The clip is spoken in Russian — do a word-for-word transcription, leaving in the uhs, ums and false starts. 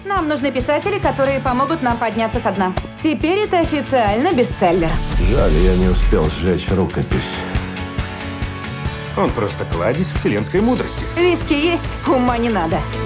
Нам нужны писатели, которые помогут нам подняться со дна. Теперь это официально бестселлер. Жаль, я не успел сжечь рукопись. Он просто кладезь вселенской мудрости. Виски есть, ума не надо.